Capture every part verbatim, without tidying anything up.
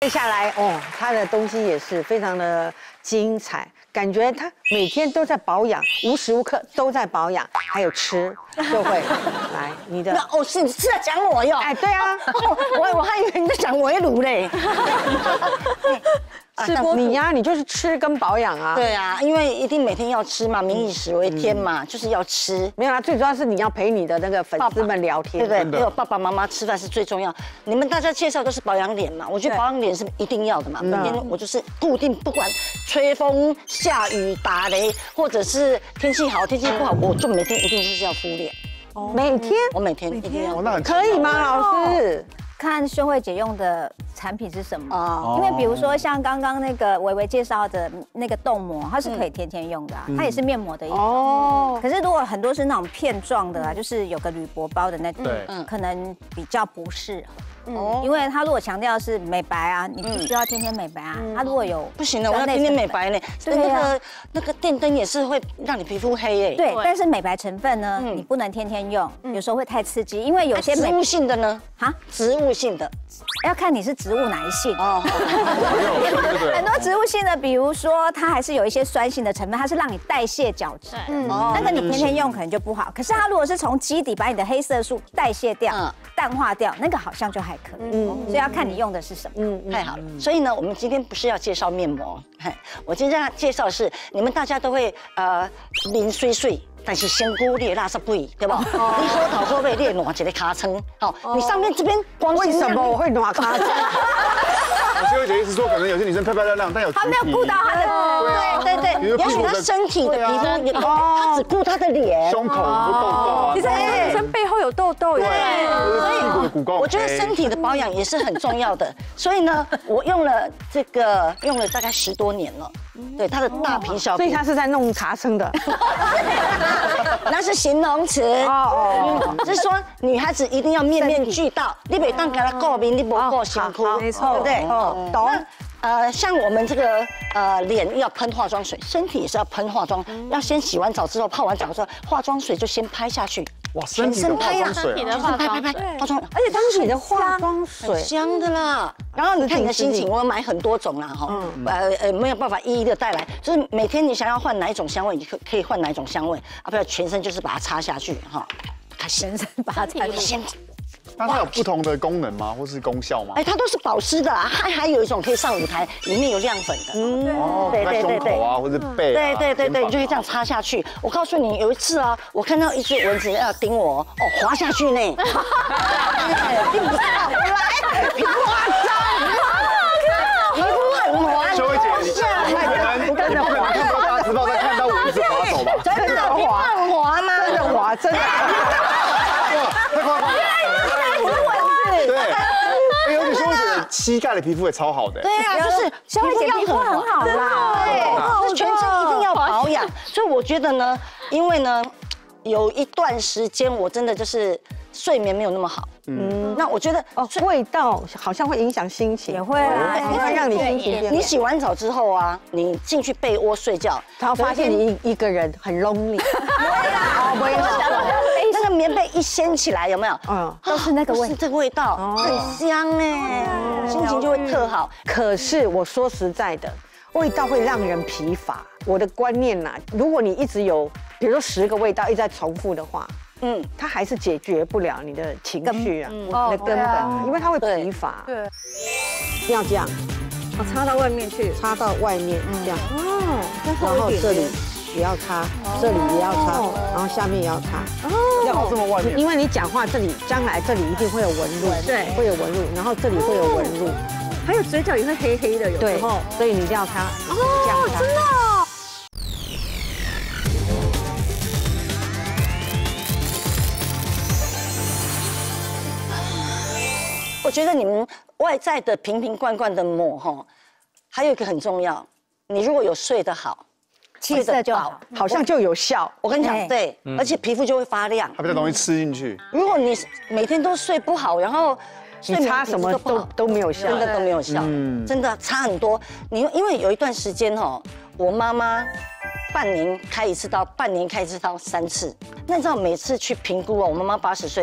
接下来哦，他的东西也是非常的精彩，感觉他每天都在保养，无时无刻都在保养，还有吃就会来你的。 那哦，是你是在讲我哟？ 哎，对啊， 我我还以为你在讲围炉嘞。 吃你呀，你就是吃跟保养啊。 对啊，因为一定每天要吃嘛，民以食为天嘛，就是要吃。 没有啦，最主要是你要陪你的那个粉丝们聊天， 对不对？还有爸爸妈妈吃饭是最重要。你们大家介绍都是保养脸嘛，我觉得保养脸是一定要的嘛。每天我就是固定，不管吹风、下雨、打雷，或者是天气好、天气不好，我就每天一定就是要敷脸。 每天我每天一定要。 那很可以吗，老师？ 看秀慧姐用的产品是什么啊？因为比如说像刚刚那个维维介绍的那个冻膜，它是可以天天用的，它也是面膜的一种。哦。可是如果很多是那种片状的啊，就是有个铝箔包的那种，可能比较不适合。哦，因为它如果强调是美白啊，你必须要天天美白啊。它如果有不行的，我要天天美白呢。对那个那个电灯也是会让你皮肤黑耶。 对，但是美白成分呢，你不能天天用，有时候会太刺激，因为有些植物性的呢，哈，植物性的要看你是植物哪一性哦。 很多植物性的，比如说它还是有一些酸性的成分，它是让你代谢角质，嗯，那个你天天用可能就不好。可是它如果是从基底把你的黑色素代谢掉、淡化掉，那个好像就还可以。嗯，所以要看你用的是什么。 嗯，太好了。所以呢，我们今天不是要介绍面膜，我今天要介绍是你们大家都会呃零碎碎。但是仙姑你的垃圾不一，对不？你喝头喝背，你暖一个卡层，好，你上面这边光为什么我会暖卡层？ 秀慧姐意思说，可能有些女生漂漂亮亮，但有她没有顾到她的， 对对对，也许她身体的皮肤也，她只顾她的脸， 胸口有痘痘啊， 其实女生背后有痘痘， 对，所以我觉得身体的保养也是很重要的。所以呢，我用了这个用了大概十多年了，对它的大皮小皮， 所以她是在弄卡层的。 那是形容词哦，就是说女孩子一定要面面俱到，你别当给她过敏，你不过辛苦， 没错， 对不对？ 哦，懂。 呃，像我们这个呃脸要喷化妆水，身体也是要喷化妆，要先洗完澡之后，泡完澡之后，化妆水就先拍下去。 哇，身体的化妆水， 身体的化妆水， 化妆， 而且当时你的化妆水香的啦。然后你看你的心情，我买很多种啦哈，呃呃没有办法一一的带来，就是每天你想要换哪一种香味，你可可以换哪一种香味啊，不要全身就是把它擦下去哈， 全身把它擦先。 那它有不同的功能吗，或是功效吗？ 哎，它都是保湿的啊，还还有一种可以上舞台，里面有亮粉的。 嗯，哦，对对对对，啊，或者背， 对对对对，你就可以这样擦下去。我告诉你，有一次啊，我看到一只蚊子要叮我，哦，滑下去呢。叮不上来，皮肤夸张，皮肤很滑。 秀慧姐，你不可能，不可能看到大直播再看到蚊子滑手吧？ 真的滑，很滑吗？ 真的滑，真的。 太夸张了。对，哎，而且秀慧姐的膝盖的皮肤也超好的。 对啊，就是秀慧姐皮肤很好啦， 对，是全身一定要保养。所以我觉得呢，因为呢，有一段时间我真的就是睡眠没有那么好。嗯，那我觉得哦，味道好像会影响心情， 也会啊， 也会让你心情变。 你洗完澡之后啊，你进去被窝睡觉， 然后发现你一一个人很 lonely。 哦，不会。那个棉被一掀起来，有没有？ 嗯，都是那个味， 是这个味道，很香哎，心情就会特好。 可是我说实在的，味道会让人疲乏。我的观念呐，如果你一直有，比如说十个味道一直在重复的话，嗯，它还是解决不了你的情绪啊，你的根本，因为它会疲乏。对，要这样， 哦，插到外面去， 插到外面这样。哦，然后这里。也要擦，这里也要擦，然后下面也要擦。 哦，要这么外面， 因为你讲话这里，将来这里一定会有纹路， 对， 会有纹路，然后这里会有纹路， 还有嘴角也会黑黑的，有时候， 所以你一定要擦。 哦，真的哦。 我觉得你们外在的瓶瓶罐罐的抹哈，还有一个很重要，你如果有睡得好。 气色就好， 好像就有效。 我跟你讲，对，而且皮肤就会发亮， 它比较容易吃进去。 如果你每天都睡不好，然后你擦什么都都没有效， 真的都没有效，真的差很多。你因为有一段时间哦，我妈妈半年开一次刀，半年开一次刀三次。那你知道每次去评估哦，我妈妈八十岁，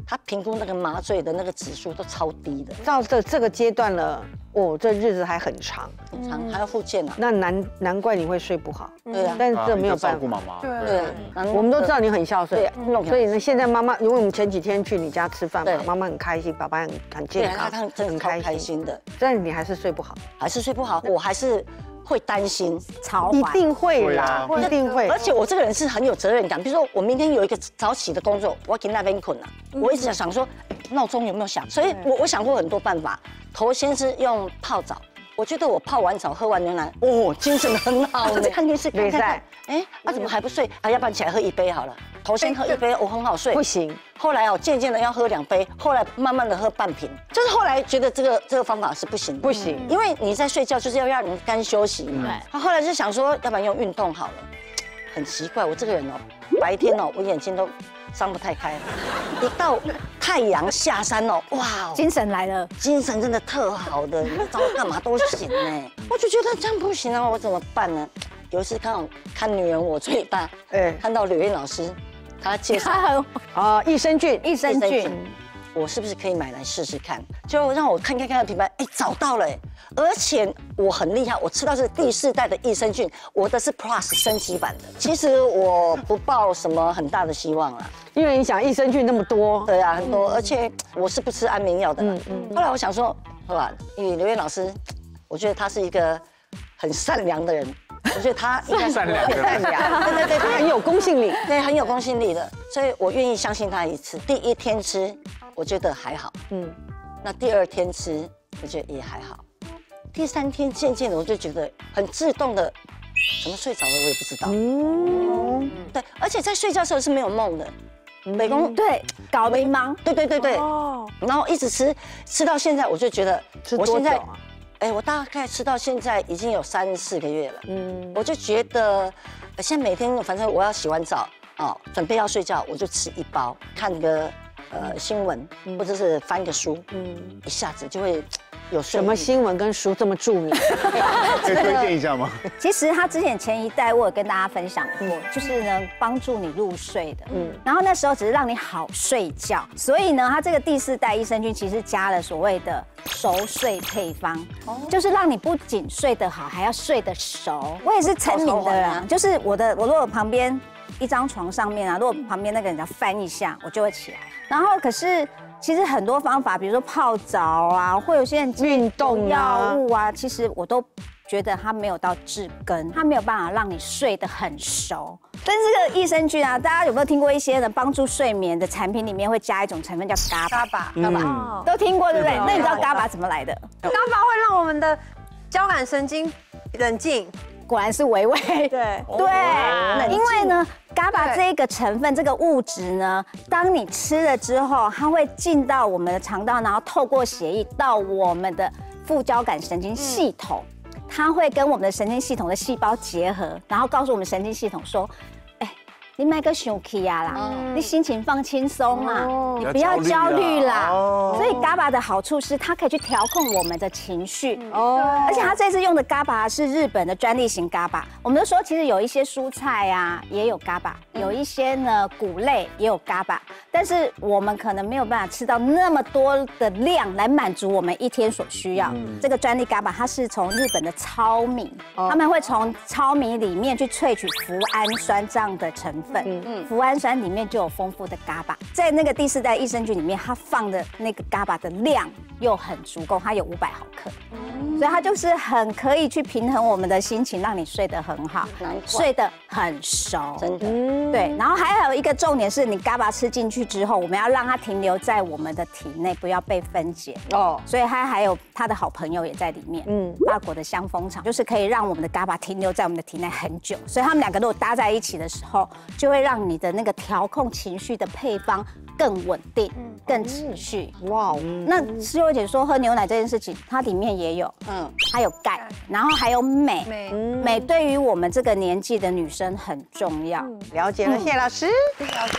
他评估那个麻醉的那个指数都超低的。 到这这个阶段了，哦，这日子还很长， 很长，还要复健啊。 那难难怪你会睡不好。 对啊， 但是这没有办法。 照顾妈妈。 对， 我们都知道你很孝顺， 对， 所以呢，现在妈妈，因为我们前几天去你家吃饭嘛，妈妈很开心，爸爸很很健康， 他真的很开心的。 但是你还是睡不好， 还是睡不好，我还是会担心， 超一定会啦，一定会。 而且我这个人是很有责任感，比如说我明天有一个早起的工作，我要给那边困了，我一直想说闹钟有没有响，所以我我想过很多办法。头先是用泡澡。我觉得我泡完澡喝完牛奶，哦，精神很好呢。看电视看看看，哎，啊怎么还不睡？啊，要不然起来喝一杯好了。头先喝一杯，我很好睡。 不行。 后来哦，渐渐的要喝两杯，后来慢慢的喝半瓶。就是后来觉得这个这个方法是不行的， 不行， 因为你在睡觉就是要让人肝休息嘛。他后来就想说，要不然用运动好了。很奇怪，我这个人哦，白天哦，我眼睛都张不太开，一到太阳下山哦，哇， 精神来了， 精神真的特好的，你找我干嘛都行呢。我就觉得这样不行啊，我怎么办呢？有一次刚好看《女人我最大》，哎，看到柳燕老师，他介绍啊益生菌， 益生菌， 我是不是可以买来试试看？就让我看看看品牌，哎，找到了，而且我很厉害，我吃到是第四代的益生菌，我的是 Plus 升级版的。其实我不抱什么很大的希望啦， 因为你想益生菌那么多， 对啊，很多，而且我是不吃安眠药的。嗯嗯。后来我想说，好吧，因为刘燕老师，我觉得他是一个很善良的人，我觉得他应该是善良的人， 善良，对对对，他很有公信力， 对，很有公信力的，所以我愿意相信他一次。第一天吃，我觉得还好，嗯，那第二天吃，我觉得也还好。第三天渐渐的我就觉得很自动的，怎么睡着了我也不知道。嗯，对，而且在睡觉的时候是没有梦的。美工对，搞迷茫。 对对对对。哦。然后一直吃，吃到现在我就觉得， 我现在， 哎，我大概吃到现在已经有三四个月了。嗯。我就觉得，现在每天反正我要洗完澡哦，准备要睡觉，我就吃一包，看个呃新闻或者是翻个书，嗯，一下子就会。有什么新闻跟书这么著名？ 可以推荐一下吗？ 其实他之前前一代我有跟大家分享过，就是呢帮助你入睡的，嗯，然后那时候只是让你好睡觉，所以呢，它这个第四代益生菌其实加了所谓的熟睡配方，就是让你不仅睡得好，还要睡得熟。我也是沉迷的人，就是我的我如果旁边一张床上面啊，如果旁边那个人要翻一下，我就会起来，然后可是。其实很多方法，比如说泡澡啊，或有些人运动药物啊，其实我都觉得它没有到治根，它没有办法让你睡得很熟。但是这个益生菌啊，大家有没有听过一些呢？帮助睡眠的产品里面会加一种成分叫嘎巴， 嘎巴， 嗯，都听过对不对？那你知道嘎巴怎么来的？ 嘎巴会让我们的交感神经冷静。 果然是维维， 对对，因为呢，嘎巴这个成分，这个物质呢，当你吃了之后，它会进到我们的肠道，然后透过血液到我们的副交感神经系统，它会跟我们的神经系统的细胞结合，然后告诉我们神经系统说，哎，你买个生气啊啦，你心情放轻松啊，你不要焦虑啦。所以嘎巴的好处是它可以去调控我们的情绪哦，而且它这次用的嘎巴是日本的专利型嘎巴。我们都说其实有一些蔬菜啊也有嘎巴，有一些呢谷类也有嘎巴，但是我们可能没有办法吃到那么多的量来满足我们一天所需要。这个专利嘎巴它是从日本的糙米，他们会从糙米里面去萃取脯氨酸这样的成分。嗯，脯氨酸里面就有丰富的嘎巴，在那个第四代益生菌里面，它放的那个嘎巴的量又很足够，它有五百毫克，所以它就是很可以去平衡我们的心情，让你睡得很好，睡得很熟， 真的。 对，然后还有一个重点是你嘎巴吃进去之后，我们要让它停留在我们的体内，不要被分解哦。所以它还有它的好朋友也在里面，嗯，法国的香蜂厂就是可以让我们的嘎巴停留在我们的体内很久，所以他们两个如果搭在一起的时候，就会让你的那个调控情绪的配方更稳定、更持续。哇，那诗慧姐说喝牛奶这件事情，它里面也有，嗯，它有钙，然后还有镁，镁对于我们这个年纪的女生很重要。 了解了，谢谢老师， 谢谢老师。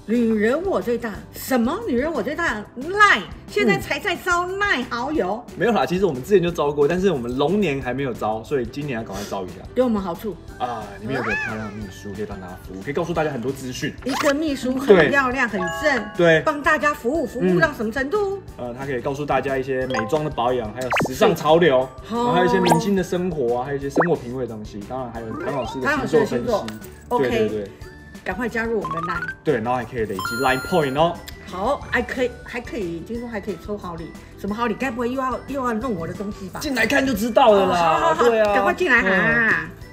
女人我最大，什么女人我最大？赖，现在才在招赖好友。 没有啦，其实我们之前就招过，但是我们龙年还没有招，所以今年要赶快招一下。 有什么好处啊？里面有个漂亮的秘书可以帮大家服务，可以告诉大家很多资讯。 一个秘书很漂亮，很正， 对， 帮大家服务，服务到什么程度？ 呃，他可以告诉大家一些美妆的保养，还有时尚潮流，然后还有一些明星的生活啊，还有一些生活品味的东西。当然还有唐老师的星座分析。对对对。 赶快加入我们的 Line， 对，然后还可以累积 Line Point 哦。 好，还可以，还可以，听说还可以抽好礼，什么好礼？该不会又要又要弄我的东西吧？ 进来看就知道了啦。 好好好， 对啊， 赶快进来哈。